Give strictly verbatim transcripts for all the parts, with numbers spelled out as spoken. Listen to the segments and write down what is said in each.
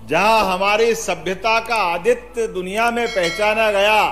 जहां हमारी सभ्यता का आदित्य दुनिया में पहचाना गया,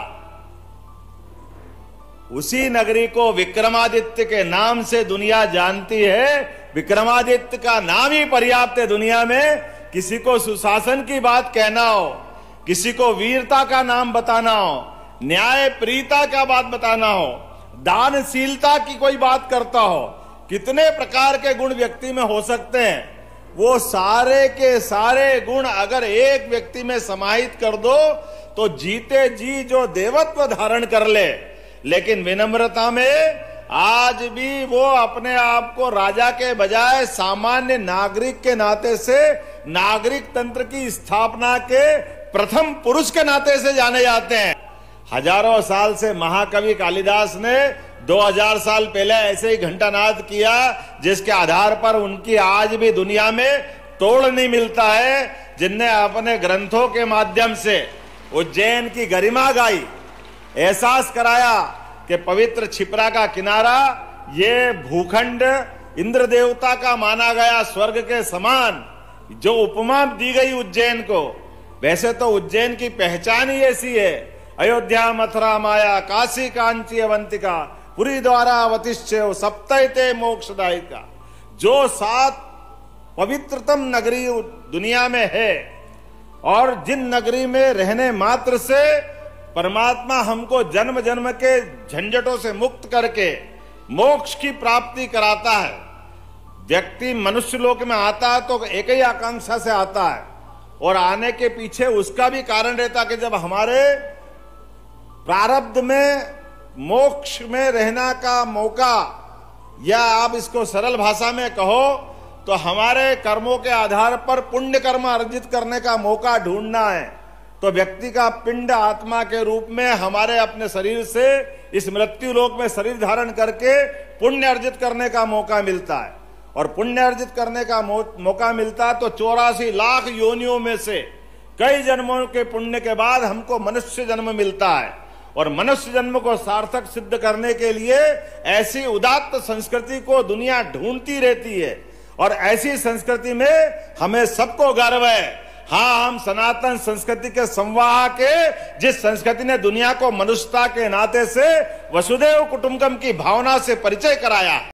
उसी नगरी को विक्रमादित्य के नाम से दुनिया जानती है। विक्रमादित्य का नाम ही पर्याप्त है दुनिया में। किसी को सुशासन की बात कहना हो, किसी को वीरता का नाम बताना हो, न्याय प्रियता का बात बताना हो, दानशीलता की कोई बात करता हो, कितने प्रकार के गुण व्यक्ति में हो सकते हैं। वो सारे के सारे गुण अगर एक व्यक्ति में समाहित कर दो तो जीते जी जो देवत्व धारण कर ले। लेकिन विनम्रता में आज भी वो अपने आप को राजा के बजाय सामान्य नागरिक के नाते से, नागरिक तंत्र की स्थापना के प्रथम पुरुष के नाते से जाने जाते हैं। हजारों साल से महाकवि कालिदास ने दो हज़ार साल पहले ऐसे ही घंटानाद किया, जिसके आधार पर उनकी आज भी दुनिया में तोड़ नहीं मिलता है। जिनने अपने ग्रंथों के माध्यम से उज्जैन की गरिमा गाई, एहसास कराया कि पवित्र क्षिप्रा का किनारा ये भूखंड इंद्र देवता का माना गया, स्वर्ग के समान जो उपमा दी गई उज्जैन को। वैसे तो उज्जैन की पहचान ही ऐसी है, अयोध्या मथुरा माया काशी कांची अवंतिका पुरी द्वारा अवतिष्ठेय सप्तैते मोक्षदायिका। जो सात पवित्रतम नगरी दुनिया में है और जिन नगरी में रहने मात्र से परमात्मा हमको जन्म जन्म के झंझटों से मुक्त करके मोक्ष की प्राप्ति कराता है। व्यक्ति मनुष्य लोक में आता है तो एक ही आकांक्षा से आता है, और आने के पीछे उसका भी कारण रहता कि जब हमारे प्रारब्ध में मोक्ष में रहना का मौका, या आप इसको सरल भाषा में कहो तो हमारे कर्मों के आधार पर पुण्य कर्म अर्जित करने का मौका ढूंढना है, तो व्यक्ति का पिंड आत्मा के रूप में हमारे अपने शरीर से इस मृत्यु लोक में शरीर धारण करके पुण्य अर्जित करने का मौका मिलता है। और पुण्य अर्जित करने का मौका मिलता तो चौरासी लाख योनियों में से कई जन्मों के पुण्य के बाद हमको मनुष्य जन्म मिलता है। और मनुष्य जन्म को सार्थक सिद्ध करने के लिए ऐसी उदात्त संस्कृति को दुनिया ढूंढती रहती है, और ऐसी संस्कृति में हमें सबको गर्व है। हाँ, हम सनातन संस्कृति के संवाहक के, जिस संस्कृति ने दुनिया को मनुष्यता के नाते से वसुधैव कुटुंबकम की भावना से परिचय कराया।